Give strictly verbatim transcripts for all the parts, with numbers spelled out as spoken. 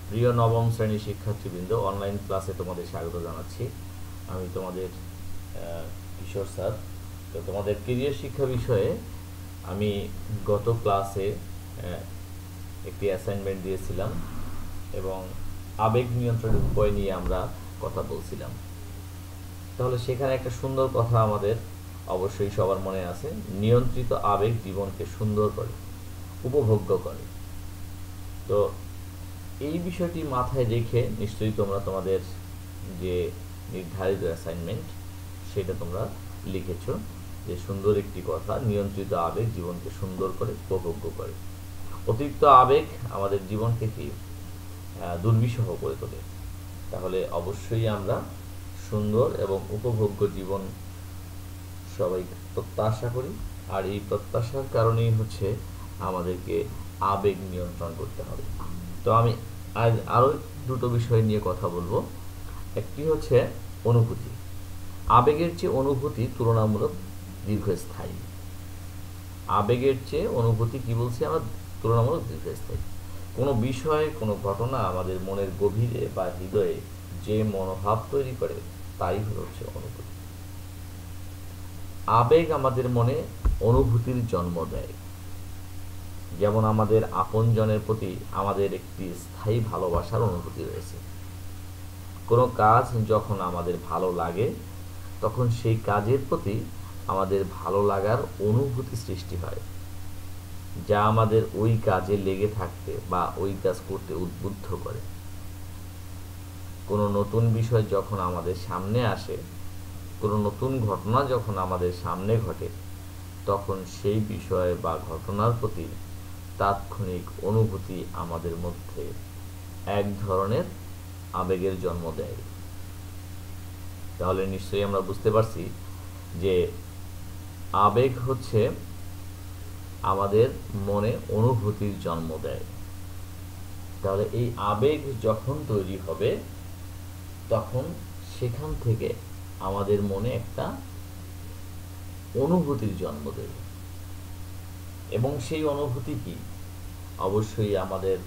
প্রিয় নবম শ্রেণীর শিক্ষার্থীবৃন্দ, অনলাইন ক্লাসে তোমাদের স্বাগত জানাচ্ছি। আমি তোমাদের কিশোর স্যার। তো তোমাদের ক্যারিয়ার শিক্ষা বিষয়ে আমি গত ক্লাসে একটি অ্যাসাইনমেন্ট দিয়েছিলাম এবং আবেগ নিয়ন্ত্রণের উপায় নিয়ে আমরা কথা বলছিলাম। তাহলে সেখানে একটা সুন্দর কথা আমাদের অবশ্যই সবার মনে আছে, নিয়ন্ত্রিত আবেগ জীবনকে সুন্দর করে, উপভোগ্য করে। তো এই বিষয়টি মাথায় রেখে নিশ্চয়ই তোমরা তোমাদের যে নির্ধারিত অ্যাসাইনমেন্ট সেটা তোমরা লিখেছো, যে সুন্দর একটি কথা, নিয়ন্ত্রিত আবেগ জীবনকে সুন্দর করে, উপভোগ্য করে। অতিরিক্ত আবেগ আমাদের জীবনকে কি দুর্বিষহ করে তোলে। তাহলে অবশ্যই আমরা সুন্দর এবং উপভোগ্য জীবন সবাই প্রত্যাশা করি, আর এই প্রত্যাশার কারণেই হচ্ছে আমাদেরকে আবেগ নিয়ন্ত্রণ করতে হবে। তো আমি আজ আরও দুটো বিষয় নিয়ে কথা বলবো। একটি হচ্ছে অনুভূতি। আবেগের চেয়ে অনুভূতি তুলনামূলক দীর্ঘস্থায়ী। আবেগের চেয়ে অনুভূতি কি বলছি আমরা, তুলনামূলক দীর্ঘস্থায়ী। কোনো বিষয়, কোনো ঘটনা আমাদের মনের গভীরে বা হৃদয়ে যে মনোভাব তৈরি করে তাই হচ্ছে অনুভূতি। আবেগ আমাদের মনে অনুভূতির জন্ম দেয়। যেমন আমাদের আপনজনের প্রতি আমাদের একটি স্থায়ী ভালোবাসার অনুভূতি রয়েছে। কোনো কাজ যখন আমাদের ভালো লাগে তখন সেই কাজের প্রতি আমাদের ভালো লাগার অনুভূতি সৃষ্টি হয়, যা আমাদের ওই কাজে লেগে থাকতে বা ওই কাজ করতে উদ্বুদ্ধ করে। কোনো নতুন বিষয় যখন আমাদের সামনে আসে, কোনো নতুন ঘটনা যখন আমাদের সামনে ঘটে, তখন সেই বিষয় বা ঘটনার প্রতি তাৎক্ষণিক অনুভূতি আমাদের মধ্যে এক ধরনের আবেগের জন্ম দেয়। তাহলে নিশ্চয়ই আমরা বুঝতে পারছি যে আবেগ হচ্ছে আমাদের মনে অনুভূতির জন্ম দেয়। তাহলে এই আবেগ যখন তৈরি হবে তখন সেখান থেকে আমাদের মনে একটা অনুভূতির জন্ম দেবে, এবং সেই অনুভূতি কি, অবশ্যই আমাদের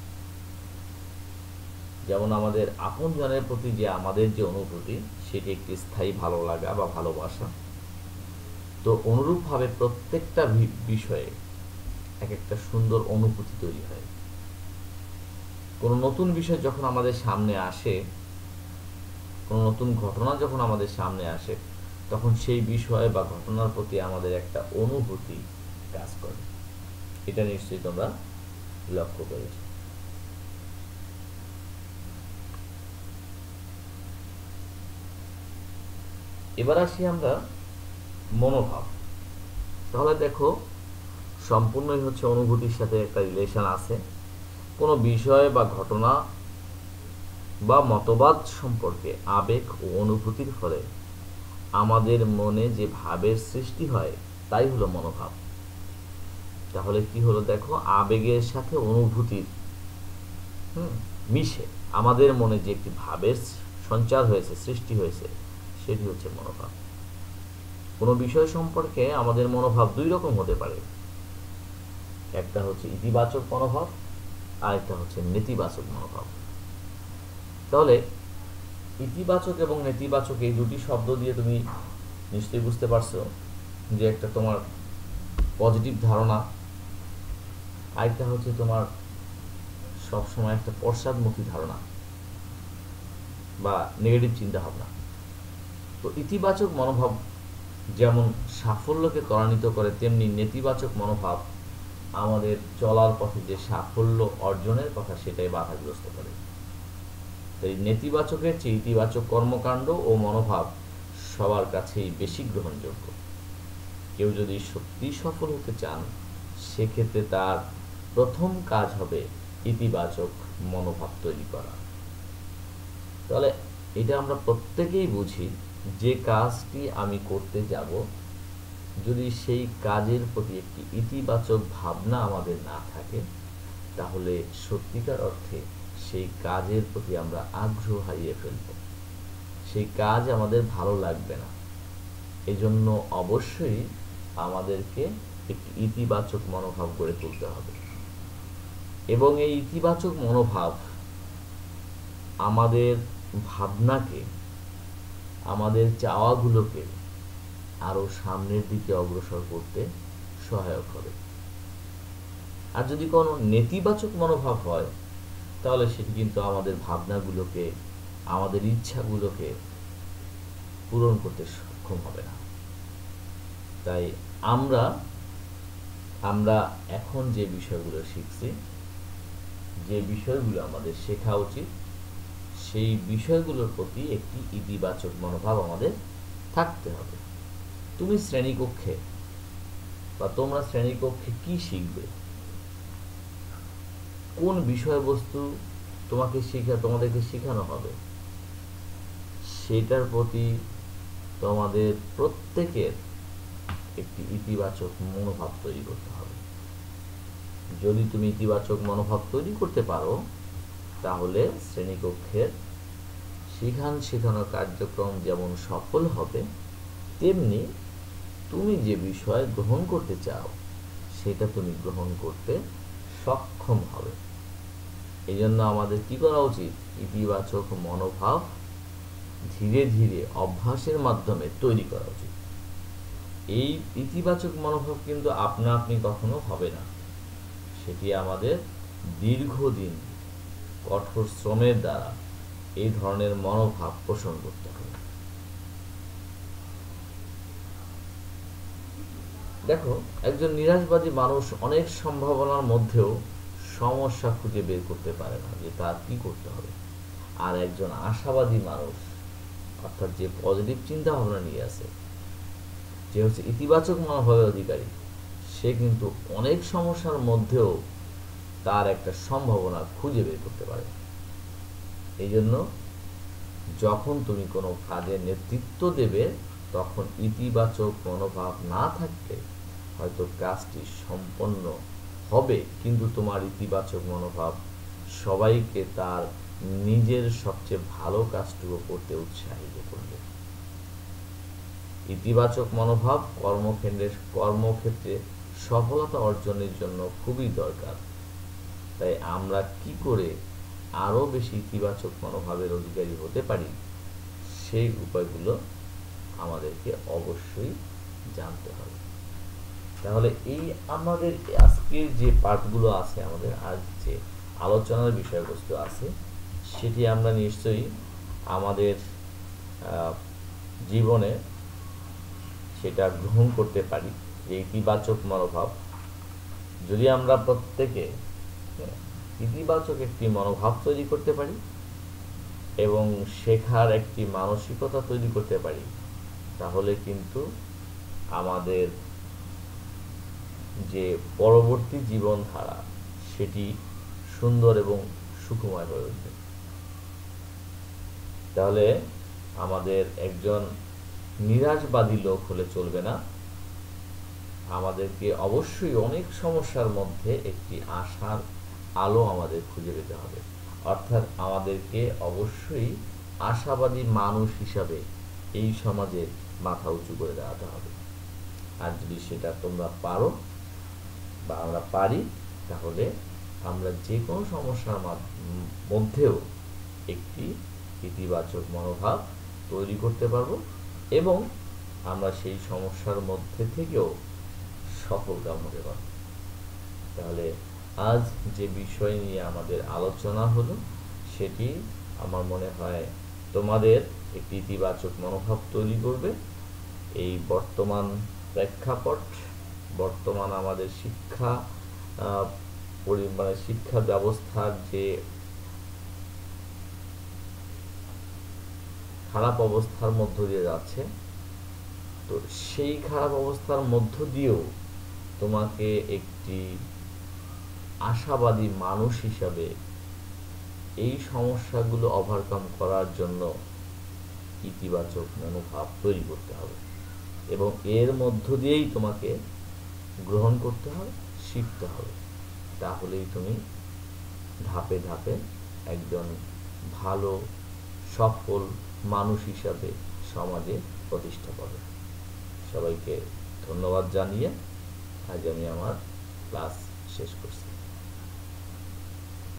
যেমন আমাদের আপনজনের প্রতি যে আমাদের যে অনুভূতি, সেটি একটি স্থায়ী ভালো লাগা বা ভালোবাসা। তো অনুরূপভাবে প্রত্যেকটা বিষয়ে এক একটা সুন্দর অনুভূতি তৈরি হয়। কোনো নতুন বিষয় যখন আমাদের সামনে আসে, কোনো নতুন ঘটনা যখন আমাদের সামনে আসে, তখন সেই বিষয় বা ঘটনার প্রতি আমাদের একটা অনুভূতি কাজ করে। এটা নিশ্চয়ই তোমরা লক্ষ্য করেছো। এবার আসি আমরা মনোভাব। তাহলে দেখো, সম্পূর্ণই হচ্ছে অনুভূতির সাথে একটা রিলেশন আছে। কোনো বিষয় বা ঘটনা বা মতবাদ সম্পর্কে আবেগ ও অনুভূতির ফলে আমাদের মনে যে ভাবের সৃষ্টি হয় তাই হলো মনোভাব। তাহলে কি হলো দেখো, আবেগের সাথে অনুভূতির হুম মিশে আমাদের মনে যে একটি ভাবের সঞ্চার হয়েছে, সৃষ্টি হয়েছে, সেটি হচ্ছে মনোভাব। কোনো বিষয় সম্পর্কে আমাদের মনোভাব দুই রকম হতে পারে। একটা হচ্ছে ইতিবাচক মনোভাব, আর একটা হচ্ছে নেতিবাচক মনোভাব। তাহলে ইতিবাচক এবং নেতিবাচক এই দুটি শব্দ দিয়ে তুমি নিশ্চয়ই বুঝতে পারছো যে একটা তোমার পজিটিভ ধারণা, আরেকটা হচ্ছে তোমার সবসময় একটা পশ্চাদমুখী ধারণা বা নেগেটিভ চিন্তা ভাবনা। তো ইতিবাচক মনোভাব যেমন সাফল্যকে ত্বরান্বিত করে, তেমনি নেতিবাচক মনোভাব আমাদের চলার পথে যে সাফল্য অর্জনের কথা সেটাই বাধাগ্রস্ত করে। তাই নেতিবাচকের চেয়ে ইতিবাচক কর্মকাণ্ড ও মনোভাব সবার কাছেই বেশি গ্রহণযোগ্য। কেউ যদি সত্যি সফল হতে চান, সেক্ষেত্রে তার প্রথম কাজ হবে ইতিবাচক মনোভাব তৈরি করা। তাহলে এটা আমরা প্রত্যেকেই বুঝি, যে কাজটি আমি করতে যাব, যদি সেই কাজের প্রতি একটি ইতিবাচক ভাবনা আমাদের না থাকে, তাহলে সত্যিকার অর্থে সেই কাজের প্রতি আমরা আগ্রহ হারিয়ে ফেলব, সেই কাজ আমাদের ভালো লাগবে না। এজন্য অবশ্যই আমাদেরকে একটি ইতিবাচক মনোভাব গড়ে তুলতে হবে, এবং এই ইতিবাচক মনোভাব আমাদের ভাবনাকে, আমাদের চাওয়াগুলোকে আরো সামনের দিকে অগ্রসর করতে সহায়ক হবে। আর যদি কোনো নেতিবাচক মনোভাব হয়, তাহলে সেটি কিন্তু আমাদের ভাবনাগুলোকে, আমাদের ইচ্ছাগুলোকে পূরণ করতে সক্ষম হবে না। তাই আমরা আমরা এখন যে বিষয়গুলো শিখছি, যে বিষয়গুলো আমাদের শেখা উচিত, সেই বিষয়গুলোর প্রতি একটি ইতিবাচক মনোভাব আমাদের থাকতে হবে। তুমি শ্রেণীকক্ষে বা তোমরা শ্রেণীকক্ষে কি শিখবে, কোন বিষয়বস্তু তোমাকে শিখা তোমাদেরকে শেখানো হবে, সেটার প্রতি তোমাদের প্রত্যেকের একটি ইতিবাচক মনোভাব তৈরি করতে হবে। যদি তুমি ইতিবাচক মনোভাব তৈরি করতে পারো, তাহলে শ্রেণীকক্ষের শিখান শেখানো কার্যক্রম যেমন সফল হবে, তেমনি তুমি যে বিষয় গ্রহণ করতে চাও সেটা তুমি গ্রহণ করতে সক্ষম হবে। এই জন্য আমাদের কি করা উচিত? ইতিবাচক মনোভাব ধীরে ধীরে অভ্যাসের মাধ্যমে তৈরি করা উচিত। এই ইতিবাচক মনোভাব কিন্তু আপনা আপনি কখনো হবে না, সেটি আমাদের দীর্ঘদিন কঠোর শ্রমের দ্বারা এই ধরনের মনোভাব পোষণ করতে হবে। দেখো, একজন নিরাশবাদী মানুষ অনেক সম্ভাবনার মধ্যেও সমস্যা খুঁজে বের করতে পারে না যে তার কি করতে হবে। আর একজন আশাবাদী মানুষ, অর্থাৎ যে পজিটিভ চিন্তা ভাবনা নিয়ে আসে, যে হচ্ছে ইতিবাচক মনোভাবের অধিকারী, সে কিন্তু অনেক সমস্যার মধ্যেও তার একটা সম্ভাবনা খুঁজে বের করতে পারে। এই জন্য যখন তুমি কোনো কাজের নেতৃত্ব দেবে, তখন ইতিবাচক মনোভাব না থাকলে হয়তো কাজটি সম্পন্ন হবে, কিন্তু তোমার ইতিবাচক মনোভাব সবাইকে তার নিজের সবচেয়ে ভালো কাজটুকু করতে উৎসাহিত করবে। ইতিবাচক মনোভাব কর্মক্ষেত্রে কর্মক্ষেত্রে সফলতা অর্জনের জন্য খুবই দরকার। তাই আমরা কি করে আরো বেশি ইতিবাচক মনোভাবের অধিকারী হতে পারি, সেই উপায়গুলো আমাদেরকে অবশ্যই জানতে হবে। তাহলে এই আমাদের আজকের যে পাঠগুলো আছে, আমাদের আজ যে আলোচনার বিষয়বস্তু আছে, সেটি আমরা নিশ্চয়ই আমাদের জীবনে সেটা গ্রহণ করতে পারি। যে ইতিবাচক মনোভাব যদি আমরা প্রত্যেকে ইতিবাচক একটি মনোভাব তৈরি করতে পারি এবং শেখার একটি মানসিকতা তৈরি করতে পারি, তাহলে কিন্তু আমাদের যে পরবর্তী জীবনধারা সেটি সুন্দর এবং সুখময় হয়ে উঠবে। তাহলে আমাদের একজন নিরাশবাদী লোক হলে চলবে না, আমাদেরকে অবশ্যই অনেক সমস্যার মধ্যে একটি আশার আলো আমাদের খুঁজে পেতে হবে। অর্থাৎ আমাদেরকে অবশ্যই আশাবাদী মানুষ হিসাবে এই সমাজে মাথা উঁচু করে দাঁড়াতে হবে। আর যদি সেটা তোমরা পারো বা আমরা পারি, তাহলে আমরা যে কোনো সমস্যার মধ্যেও একটি ইতিবাচক মনোভাব তৈরি করতে পারবো এবং আমরা সেই সমস্যার মধ্যে থেকেও সফলকাম হতে পারবো। তাহলে আজ যে বিষয় নিয়ে আমাদের আলোচনা হলো, সেটি আমার মনে হয় তোমাদের একটি ইতিবাচক মনোভাব তৈরি করবে। এই বর্তমান প্রেক্ষাপট, বর্তমান আমাদের শিক্ষা মানে শিক্ষা ব্যবস্থার যে খারাপ অবস্থার মধ্য দিয়ে যাচ্ছে, তো সেই খারাপ অবস্থার মধ্য দিয়েও তোমাকে একটি আশাবাদী মানুষ হিসাবে এই সমস্যাগুলো ওভারকাম করার জন্য ইতিবাচক মনোভাব তৈরি করতে হবে এবং এর মধ্য দিয়েই তোমাকে গ্রহণ করতে হবে, শিখতে হবে। তাহলেই তুমি ধাপে ধাপে একজন ভালো সফল মানুষ হিসাবে সমাজে প্রতিষ্ঠা পাবে। সবাইকে ধন্যবাদ জানিয়ে আজ আমি আমার ক্লাস শেষ করছি।